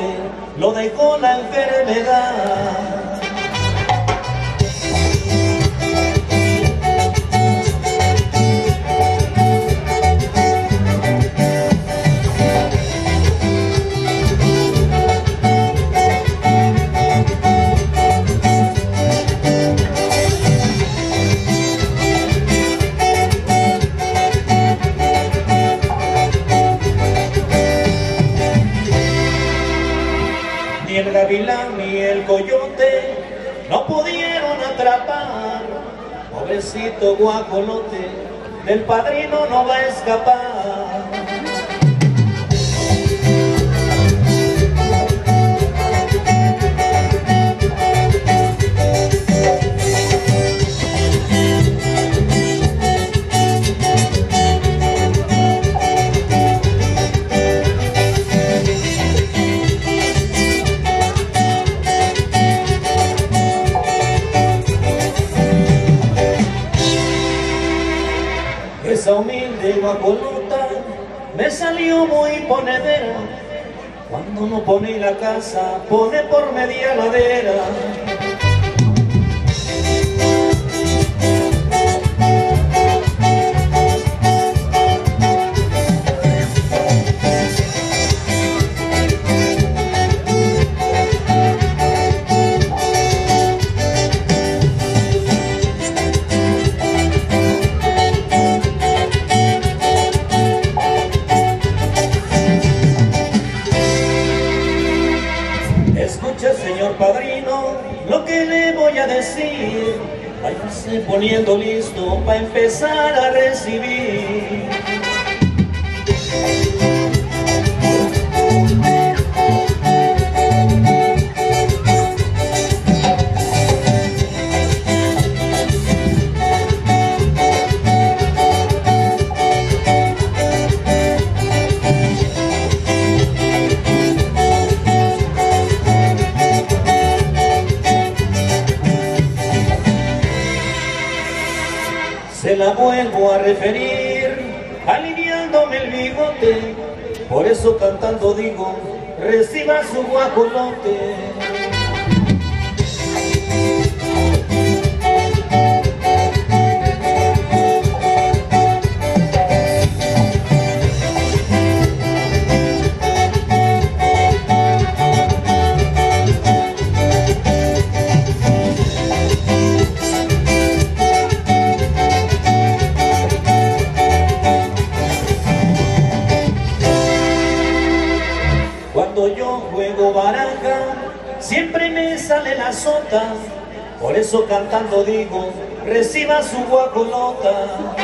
guajolote lo dejó la enfermedad. Ni el gavilán ni el coyote no pudieron atrapar. Pobrecito guajolote, del padrino no va a escapar. Esa humilde guajolota me salió muy ponedera. Cuando no pone la casa, pone por media ladera. Escuche, señor padrino, lo que le voy a decir. Váyase poniendo listo para empezar a recibir. Se la vuelvo a referir, aliviándome el bigote. Por eso cantando digo, reciba su guajolote. Cuando yo juego baraja, siempre me sale la sota. Por eso cantando digo, reciba su guajolota.